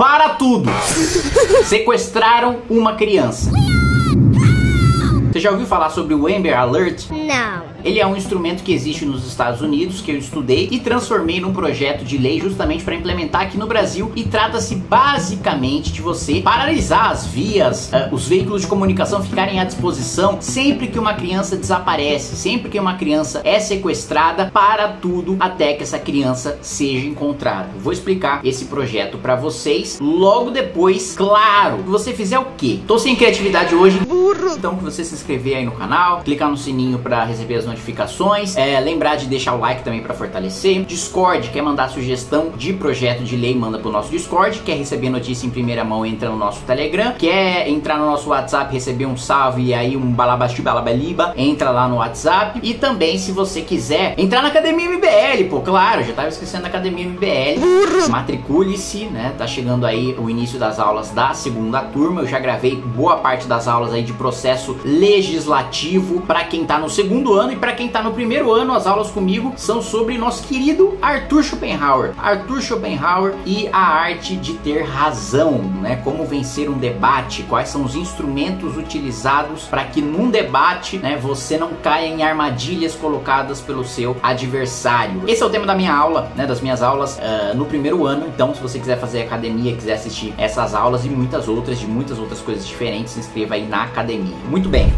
Para tudo! Sequestraram uma criança. Você já ouviu falar sobre o Amber Alert? Não. Ele é um instrumento que existe nos Estados Unidos, que eu estudei e transformei num projeto de lei justamente para implementar aqui no Brasil, e trata-se basicamente de você paralisar as vias, os veículos de comunicação ficarem à disposição sempre que uma criança desaparece, sempre que uma criança é sequestrada, para tudo até que essa criança seja encontrada. Eu vou explicar esse projeto para vocês logo depois, claro, que você fizer o quê? Tô sem criatividade hoje, burro! Então que você se inscrever aí no canal, clicar no sininho para receber as notificações, lembrar de deixar o like também para fortalecer. Discord, quer mandar sugestão de projeto de lei, manda pro nosso Discord. Quer receber notícia em primeira mão, entra no nosso Telegram. Quer entrar no nosso WhatsApp, receber um salve e aí um balabaxi balabaliba, entra lá no WhatsApp. E também, se você quiser entrar na Academia MBL, pô, claro, já tava esquecendo da Academia MBL. Matricule-se, né? Tá chegando aí o início das aulas da segunda turma. Eu já gravei boa parte das aulas aí de processo legislativo para quem tá no segundo ano, e para quem tá no primeiro ano, as aulas comigo são sobre nosso querido Arthur Schopenhauer. Arthur Schopenhauer e a arte de ter razão, né? Como vencer um debate, quais são os instrumentos utilizados para que num debate, né, você não caia em armadilhas colocadas pelo seu adversário. Esse é o tema da minha aula, né, das minhas aulas no primeiro ano. Então, se você quiser fazer academia, quiser assistir essas aulas e muitas outras, de muitas outras coisas diferentes, se inscreva aí na academia. Muito bem.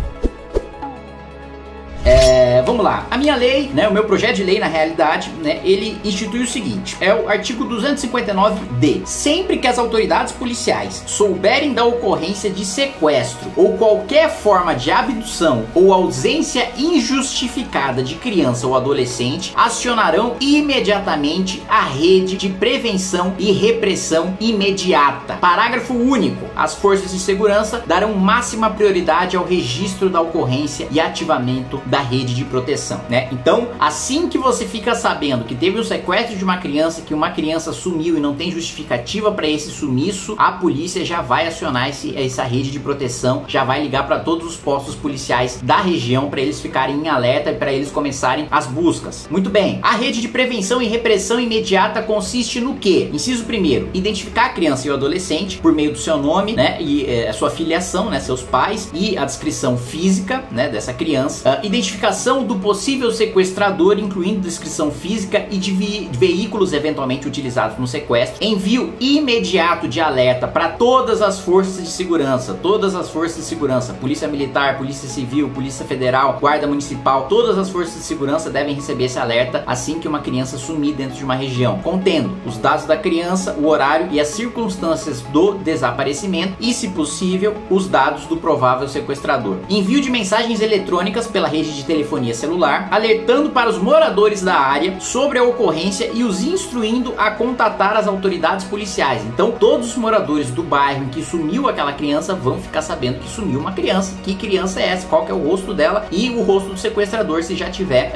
Vamos lá, a minha lei, né, o meu projeto de lei, na realidade, né, ele institui o seguinte, é o artigo 259D. Sempre que as autoridades policiais souberem da ocorrência de sequestro ou qualquer forma de abdução ou ausência injustificada de criança ou adolescente, acionarão imediatamente a rede de prevenção e repressão imediata. Parágrafo único. As forças de segurança darão máxima prioridade ao registro da ocorrência e ativamento da rede de proteção, né? Então, assim que você fica sabendo que teve um sequestro de uma criança, que uma criança sumiu e não tem justificativa para esse sumiço, a polícia já vai acionar essa rede de proteção, já vai ligar para todos os postos policiais da região para eles ficarem em alerta e para eles começarem as buscas. Muito bem, a rede de prevenção e repressão imediata consiste no quê? Inciso primeiro, identificar a criança e o adolescente por meio do seu nome, né, e a sua filiação, né, seus pais, e a descrição física, né, dessa criança, identificação do possível sequestrador, incluindo descrição física e de veículos eventualmente utilizados no sequestro, envio imediato de alerta para todas as forças de segurança, Polícia Militar, Polícia Civil, Polícia Federal, Guarda Municipal, todas as forças de segurança devem receber esse alerta assim que uma criança sumir dentro de uma região, contendo os dados da criança, o horário e as circunstâncias do desaparecimento e, se possível, os dados do provável sequestrador. Envio de mensagens eletrônicas pela rede de telefonia celular, alertando para os moradores da área sobre a ocorrência e os instruindo a contatar as autoridades policiais. Então, todos os moradores do bairro em que sumiu aquela criança vão ficar sabendo que sumiu uma criança. Que criança é essa? Qual que é o rosto dela e o rosto do sequestrador, se já tiver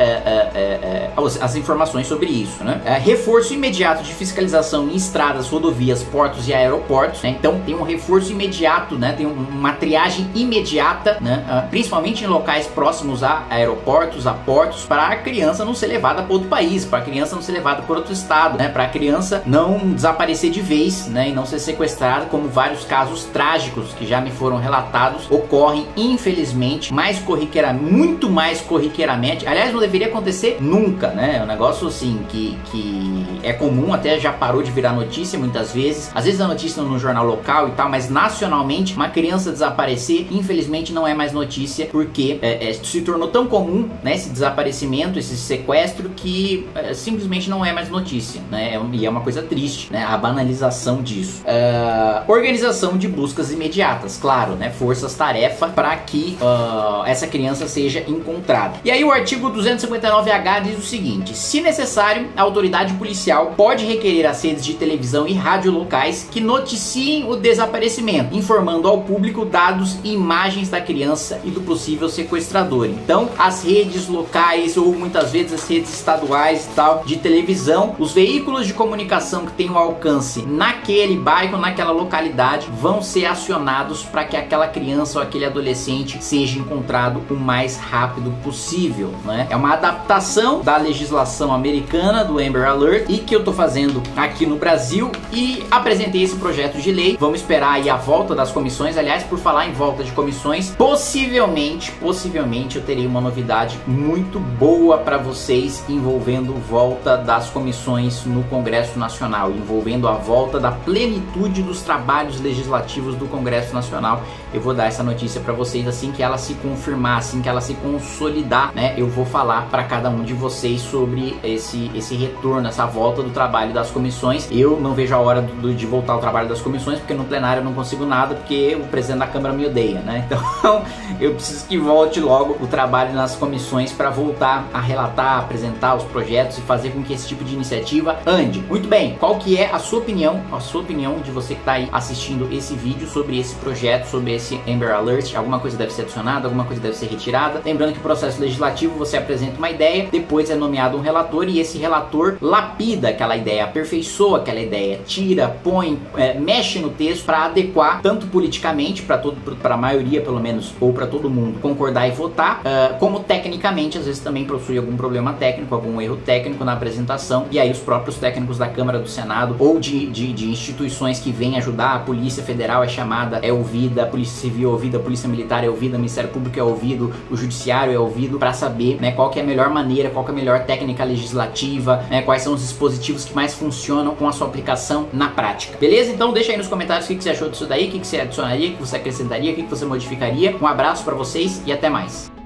as informações sobre isso, né? Reforço imediato de fiscalização em estradas, rodovias, portos e aeroportos, né? Então, tem um reforço imediato, né? Tem uma triagem imediata, né? Principalmente em locais próximos a aeroportos, a portos, para a criança não ser levada para outro país, para a criança não ser levada para outro estado, né? Para a criança não desaparecer de vez, né? E não ser sequestrada, como vários casos trágicos que já me foram relatados ocorrem, infelizmente, muito mais corriqueiramente. Aliás, não deveria acontecer nunca, né? É um negócio assim que é comum, até já parou de virar notícia muitas vezes. Às vezes a notícia no jornal local e tal, mas nacionalmente uma criança desaparecer, infelizmente, não é mais notícia, porque se tornou tão comum, né, esse desaparecimento, esse sequestro, que simplesmente não é mais notícia, né? E é uma coisa triste, né, a banalização disso. Organização de buscas imediatas, claro, né, forças-tarefa para que essa criança seja encontrada. E aí o artigo 259H diz o seguinte: se necessário, a autoridade policial pode requerer às redes de televisão e rádio locais que noticiem o desaparecimento, informando ao público dados e imagens da criança e do possível sequestrador. Então, as redes redes locais ou muitas vezes as redes estaduais e tal de televisão, os veículos de comunicação que têm um alcance naquele bairro, naquela localidade, vão ser acionados para que aquela criança ou aquele adolescente seja encontrado o mais rápido possível, né? É uma adaptação da legislação americana do Amber Alert e que eu tô fazendo aqui no Brasil e apresentei esse projeto de lei. Vamos esperar aí a volta das comissões. Aliás, por falar em volta de comissões, possivelmente eu terei uma novidade muito boa para vocês envolvendo volta das comissões no Congresso Nacional, envolvendo a volta da plenitude dos trabalhos legislativos do Congresso Nacional. Eu vou dar essa notícia para vocês assim que ela se confirmar, assim que ela se consolidar, né? Eu vou falar para cada um de vocês sobre esse retorno, essa volta do trabalho das comissões. Eu não vejo a hora de voltar ao trabalho das comissões, porque no plenário eu não consigo nada, porque o presidente da Câmara me odeia, né? Então eu preciso que volte logo o trabalho nas comissões para voltar a relatar, apresentar os projetos e fazer com que esse tipo de iniciativa ande. Muito bem, qual que é a sua opinião de você que está aí assistindo esse vídeo sobre esse projeto, sobre esse Amber Alert? Alguma coisa deve ser adicionada, alguma coisa deve ser retirada? Lembrando que o processo legislativo, você apresenta uma ideia, depois é nomeado um relator e esse relator lapida aquela ideia, aperfeiçoa aquela ideia, tira, põe, mexe no texto para adequar tanto politicamente para a maioria pelo menos, ou para todo mundo concordar e votar, como tecnicamente às vezes também possui algum problema técnico, algum erro técnico na apresentação, e aí os próprios técnicos da Câmara, do Senado ou de instituições que vêm ajudar, a Polícia Federal é chamada, é ouvida, a Polícia Civil é ouvida, a Polícia Militar é ouvida, o Ministério Público é ouvido, o Judiciário é ouvido, para saber, né, qual que é a melhor maneira, qual que é a melhor técnica legislativa, né, quais são os dispositivos que mais funcionam com a sua aplicação na prática. Beleza? Então deixa aí nos comentários o que você achou disso daí, o que você adicionaria, o que você acrescentaria, o que você modificaria. Um abraço para vocês e até mais.